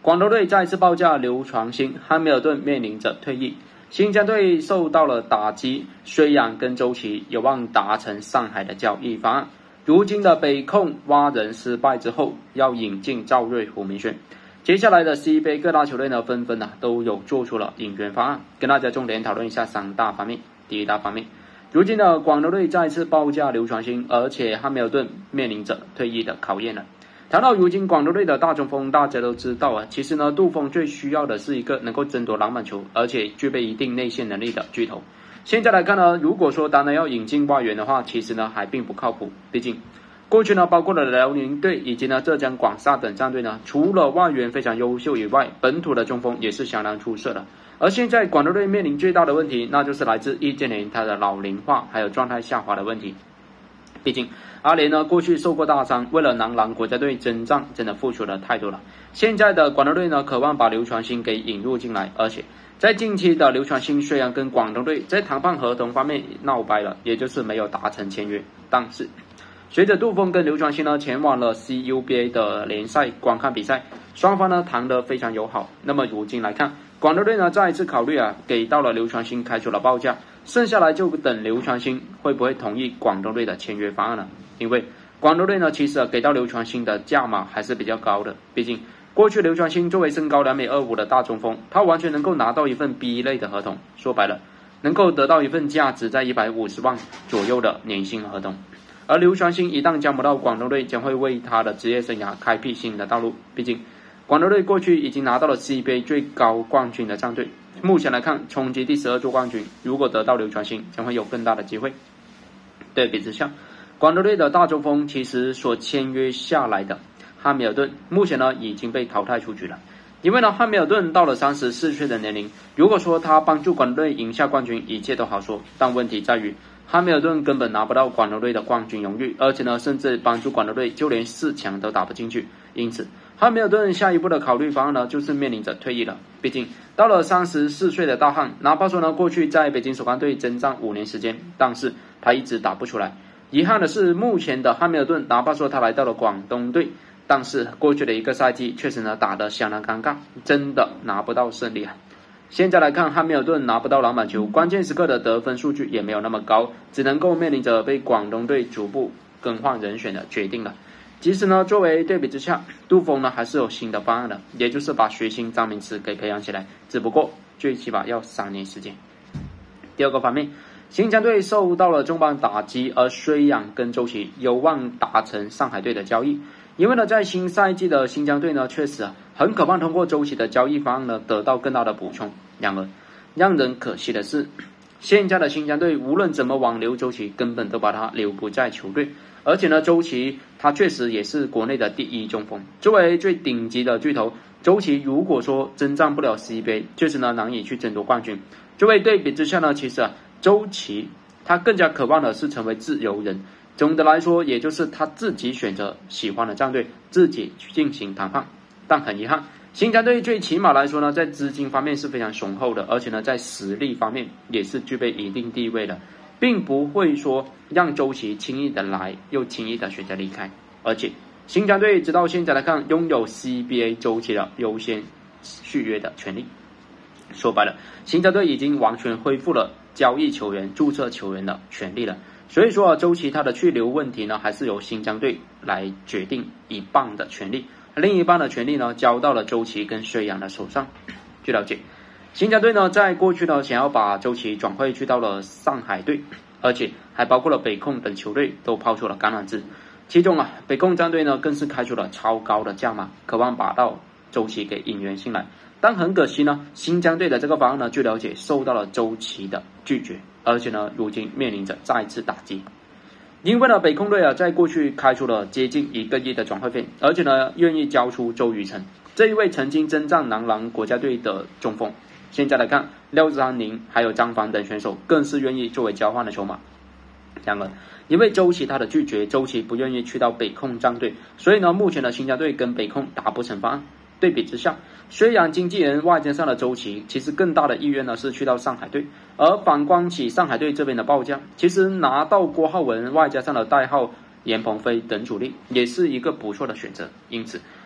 广州队再次报价刘传兴，汉密尔顿面临着退役。新疆队受到了打击，虽然跟周琦有望达成上海的交易方案。如今的北控挖人失败之后，要引进赵睿、胡明轩。接下来的 C 杯各大球队呢，纷纷都有做出了引援方案，跟大家重点讨论一下3大方面。第一大方面，如今的广州队再次报价刘传兴，而且汉密尔顿面临着退役的考验了。谈到如今广州队的大中锋，大家都知道其实呢，杜锋最需要的是一个能够争夺篮板球，而且具备一定内线能力的巨头。现在来看呢，如果说单单要引进外援的话，其实呢还并不靠谱。毕竟过去呢，包括了辽宁队以及呢浙江广厦等战队呢，除了外援非常优秀以外，本土的中锋也是相当出色的。而现在广州队面临最大的问题，那就是来自易建联他的老龄化还有状态下滑的问题。毕竟阿联呢过去受过大伤，为了男篮国家队征战真的付出了太多了。现在的广州队呢渴望把刘传兴给引入进来，而且在近期的刘传兴虽然跟广东队在谈判合同方面闹掰了，也就是没有达成签约，但是随着杜锋跟刘传兴呢前往了 CUBA 的联赛观看比赛，双方呢谈得非常友好。那么如今来看，广州队呢再一次考虑给到了刘传兴开出了报价，剩下来就等刘传兴会不会同意广东队的签约方案了。因为广州队呢其实给到刘传兴的价码还是比较高的，毕竟过去刘传兴作为身高2.25米的大中锋，他完全能够拿到一份 B 类的合同，说白了能够得到一份价值在150万左右的年薪合同。而刘传兴一旦加盟到广东队，将会为他的职业生涯开辟新的道路。毕竟广州队过去已经拿到了 CBA 最高冠军的战队，目前来看冲击第12座冠军，如果得到刘传兴，将会有更大的机会。对比之下，广州队的大中锋其实所签约下来的汉密尔顿，目前呢已经被淘汰出局了。因为呢汉密尔顿到了34岁的年龄，如果说他帮助广州队赢下冠军，一切都好说，但问题在于汉密尔顿根本拿不到广州队的冠军荣誉，而且呢甚至帮助广州队就连4强都打不进去。因此汉密尔顿下一步的考虑方案呢，就是面临着退役了。毕竟到了34岁的大汉，哪怕说呢过去在北京首钢队征战5年时间，但是他一直打不出来。遗憾的是，目前的汉密尔顿哪怕说他来到了广东队，但是过去的一个赛季确实呢打得相当尴尬，真的拿不到胜利。现在来看，汉密尔顿拿不到篮板球，关键时刻的得分数据也没有那么高，只能够面临着被广东队逐步更换人选的决定了。其实呢，作为对比之下，杜锋呢还是有新的方案的，也就是把学星张明慈给培养起来，只不过最起码要3年时间。第二个方面，新疆队受到了重磅打击，而虽然跟周琦有望达成上海队的交易，因为呢在新赛季的新疆队呢确实很渴望通过周琦的交易方案呢得到更大的补充。然而让人可惜的是，现在的新疆队无论怎么挽留周琦，根本都把他留不在球队。而且呢，周琦他确实也是国内的第1中锋，作为最顶级的巨头，周琦如果说征战不了 CBA， 确实呢难以去争夺冠军。作为对比之下呢，其实周琦他更加渴望的是成为自由人。总的来说，也就是他自己选择喜欢的战队，自己去进行谈判。但很遗憾，新疆队最起码来说呢，在资金方面是非常雄厚的，而且呢在实力方面也是具备一定地位的，并不会说让周琦轻易的来又轻易的选择离开。而且新疆队直到现在来看，拥有 CBA 周琦的优先续约的权利。说白了，新疆队已经完全恢复了交易球员、注册球员的权利了。所以说周琦他的去留问题呢，还是由新疆队来决定一半的权利，另一半的权利呢交到了周琦跟薛洋的手上。据了解，新疆队呢在过去呢想要把周琦转会去到了上海队，而且还包括了北控等球队都抛出了橄榄枝。其中北控战队呢更是开出了超高的价码，渴望把到周琦给引援进来。但很可惜呢，新疆队的这个方案呢，据了解受到了周琦的拒绝，而且呢，如今面临着再次打击。因为呢，北控队在过去开出了接近1个亿的转会费，而且呢，愿意交出周雨辰这一位曾经征战男篮国家队的中锋。现在来看，廖志安宁还有张凡等选手更是愿意作为交换的筹码。然而，因为周琦他的拒绝，周琦不愿意去到北控战队，所以呢，目前的新疆队跟北控达不成方案。对比之下，虽然经纪人外加上了周琦，其实更大的意愿呢是去到上海队。而反观起上海队这边的报价，其实拿到郭浩文外加上了代号严鹏飞等主力，也是一个不错的选择。因此，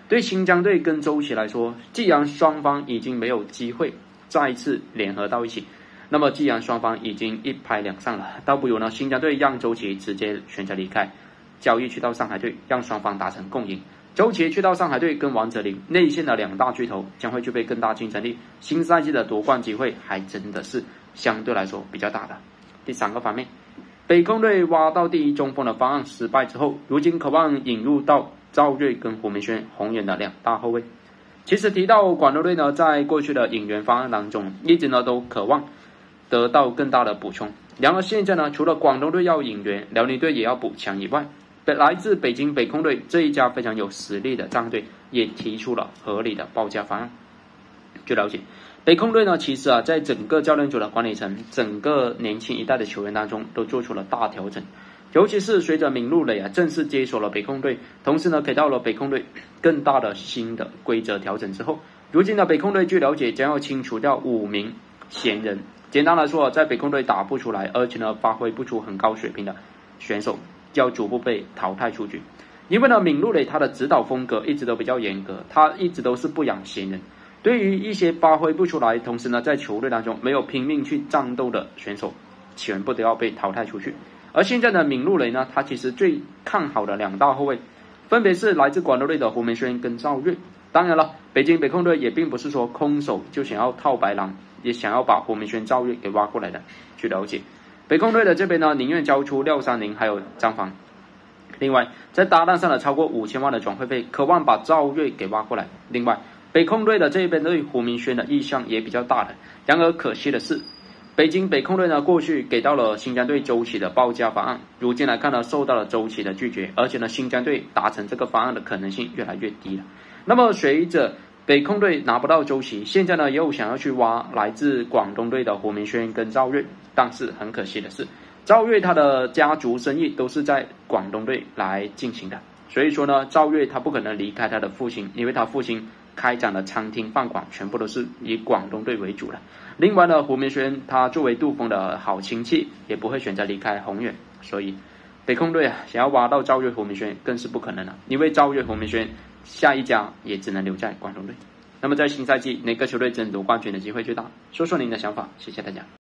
对新疆队跟周琦来说，既然双方已经没有机会再一次联合到一起，那么既然双方已经一拍两散了，倒不如呢新疆队让周琦直接选择离开，交易去到上海队，让双方达成共赢。周琦去到上海队跟王哲林内线的两大巨头将会具备更大竞争力，新赛季的夺冠机会还真的是相对来说比较大的。第三个方面，北控队挖到第一中锋的方案失败之后，如今渴望引入到赵睿跟胡明轩宏远的两大后卫。其实提到广东队呢，在过去的引援方案当中，一直呢都渴望得到更大的补充。然而现在呢，除了广东队要引援，辽宁队也要补强以外，来自北京北控队这一家非常有实力的战队也提出了合理的报价方案。据了解，北控队呢，其实在整个教练组的管理层，整个年轻一代的球员当中都做出了大调整，尤其是随着闵鹿蕾正式接手了北控队，同时呢给到了北控队更大的新的规则调整之后，如今的北控队据了解将要清除掉5名闲人。简单来说，在北控队打不出来，而且呢发挥不出很高水平的选手，要逐步被淘汰出局。因为呢闵鹿蕾他的指导风格一直都比较严格，他一直都是不养闲人。对于一些发挥不出来，同时呢在球队当中没有拼命去战斗的选手，全部都要被淘汰出去。而现在的闵鹿蕾呢，他其实最看好的两大后卫，分别是来自广东队的胡明轩跟赵睿。当然了，北京北控队也并不是说空手就想要套白狼，也想要把胡明轩、赵睿给挖过来的。据了解，北控队的这边呢，宁愿交出廖三林还有张防。另外，在搭档上了超过5000万的转会费，渴望把赵睿给挖过来。另外，北控队的这边对胡明轩的意向也比较大的。然而可惜的是，北京北控队呢过去给到了新疆队周琦的报价方案，如今来看呢受到了周琦的拒绝，而且呢新疆队达成这个方案的可能性越来越低了。那么随着北控队拿不到周琦，现在呢又想要去挖来自广东队的胡明轩跟赵睿，但是很可惜的是，赵睿他的家族生意都是在广东队来进行的，所以说呢赵睿他不可能离开他的父亲，因为他父亲开展的餐厅饭馆全部都是以广东队为主的。另外呢，胡明轩他作为杜锋的好亲戚，也不会选择离开宏远，所以北控队想要挖到赵睿、胡明轩更是不可能了，因为赵睿、胡明轩下一家也只能留在广东队。那么在新赛季哪个球队争夺冠军的机会最大？说说您的想法，谢谢大家。